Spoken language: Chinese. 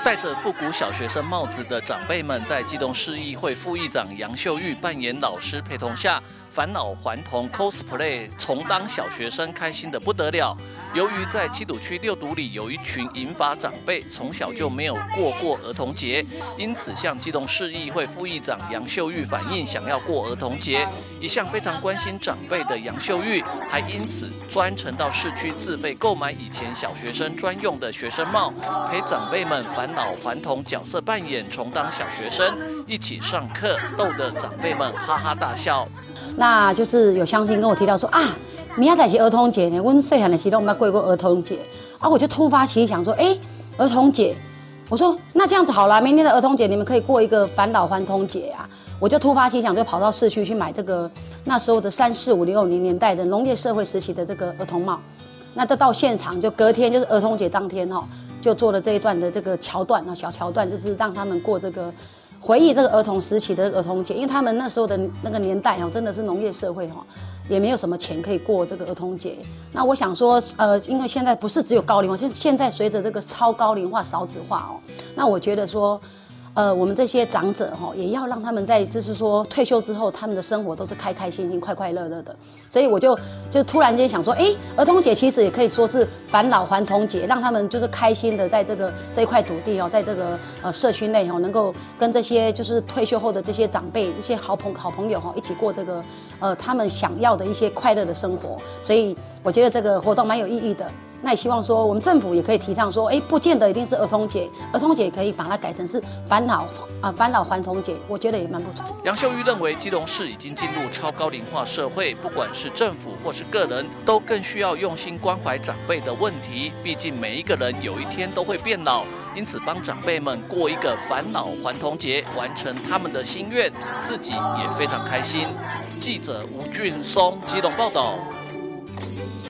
戴着复古小学生帽子的长辈们，在基隆市议会副议长杨秀玉扮演老师陪同下，返老还童 cosplay， 重当小学生，开心得不得了。由于在七堵区六堵里有一群银发长辈，从小就没有过儿童节，因此向基隆市议会副议长杨秀玉反映想要过儿童节。一向非常关心长辈的杨秀玉，还因此专程到市区自费购买以前小学生专用的学生帽，陪长辈们返老还童角色扮演，重当小学生，一起上课，逗得长辈们哈哈大笑。 那就是有乡亲跟我提到说啊，明仔载是儿童节呢，我们细汉的时候我们过儿童节啊，我就突发奇想说，儿童节，我说那这样子好啦，明天的儿童节你们可以过一个返老还童节啊，我就突发奇想，就跑到市区去买这个那时候的34、50、60年代的农业社会时期的这个儿童帽，那到现场就隔天就是儿童节当天就做了这一段的这个桥段小桥段，就是让他们过这个。回忆这个儿童时期的儿童节，因为他们那时候的那个年代真的是农业社会也没有什么钱可以过这个儿童节。那我想说，因为现在不是只有高龄化，现在随着这个超高龄化、少子化那我觉得说。我们这些长者也要让他们在就是说退休之后，他们的生活都是开开心心、快快乐乐的。所以我就突然间想说，儿童节其实也可以说是返老还童节，让他们就是开心的在这一块土地在这个社区内能够跟这些就是退休后的这些长辈、这些好朋友一起过这个他们想要的一些快乐的生活。所以我觉得这个活动蛮有意义的。那也希望说，我们政府也可以提倡说，不见得一定是儿童节，儿童节也可以把它改成是返老还童节，我觉得也蛮不错。 杨秀玉认为，基隆市已经进入超高龄化社会，不管是政府或是个人，都更需要用心关怀长辈的问题。毕竟每一个人有一天都会变老，因此帮长辈们过一个返老还童节，完成他们的心愿，自己也非常开心。记者吴俊松基隆报道。